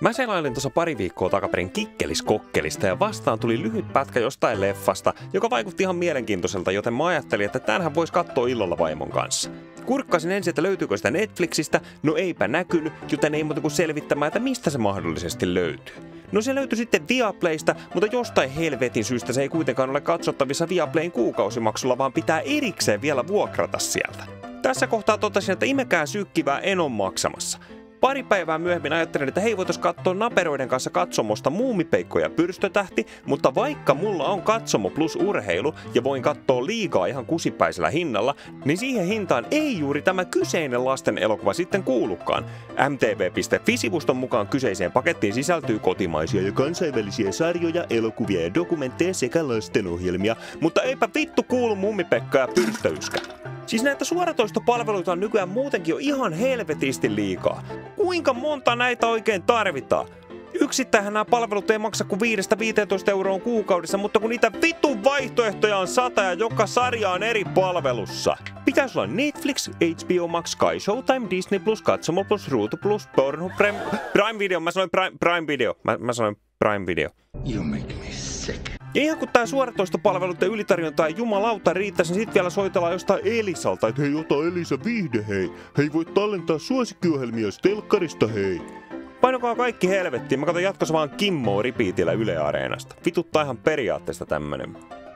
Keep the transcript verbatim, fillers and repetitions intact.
Mä selailin tuossa pari viikkoa takaperin Kikkelis-kokkelista ja vastaan tuli lyhyt pätkä jostain leffasta, joka vaikutti ihan mielenkiintoiselta, joten mä ajattelin, että tämänhän vois katsoa illalla vaimon kanssa. Kurkkasin ensin, että löytyykö sitä Netflixistä, no eipä näkynyt, joten ei muuta kuin selvittämään, että mistä se mahdollisesti löytyy. No se löytyi sitten Viaplaysta, mutta jostain helvetin syystä se ei kuitenkaan ole katsottavissa Viaplayn kuukausimaksulla, vaan pitää erikseen vielä vuokrata sieltä. Tässä kohtaa totesin, että imekää sykkivää en ole maksamassa. Pari päivää myöhemmin ajattelin, että hei, voitais katsoa naperoiden kanssa katsomosta Muumipeikko ja Pyrstötähti, mutta vaikka mulla on katsomo plus urheilu ja voin katsoa liigaa ihan kusipäisellä hinnalla, niin siihen hintaan ei juuri tämä kyseinen lasten elokuva sitten kuulukaan. M T V piste fi-sivuston mukaan kyseiseen pakettiin sisältyy kotimaisia ja kansainvälisiä sarjoja, elokuvia ja dokumentteja sekä lastenohjelmia, mutta eipä vittu kuulu Muumipekka ja Pyrstöyyskä. Siis näitä suoratoistopalveluita on nykyään muutenkin jo ihan helvetisti liikaa. Kuinka monta näitä oikein tarvitaan? Yksittäinhän nämä palvelut ei maksa kuin viidestä viiteentoista euroa kuukaudessa, mutta kun niitä vitun vaihtoehtoja on sata ja joka sarja on eri palvelussa. Pitäisi olla Netflix, H B O Max, Sky Showtime, Disney Plus, Katsomo Plus, Ruutu Plus, Pornhub, Prime, Prime Video. Mä sanoin Prime, Prime Video. Mä, mä sanoin Prime Video. You make me sick. Ja ihan kun tää suoratoistopalveluiden ylitarjonta ei jumalauta riittäisi, niin sit vielä soitellaan jostain Elisalta, että hei, ota Elisa viihde, hei. Hei, voit tallentaa suosikkiohjelmia telkkarista, hei. Painokaa kaikki helvettiin, mä katon jatkossa vaan Kimmoa repeatillä Yle Areenasta. Vituttaa ihan periaatteesta tämmönen.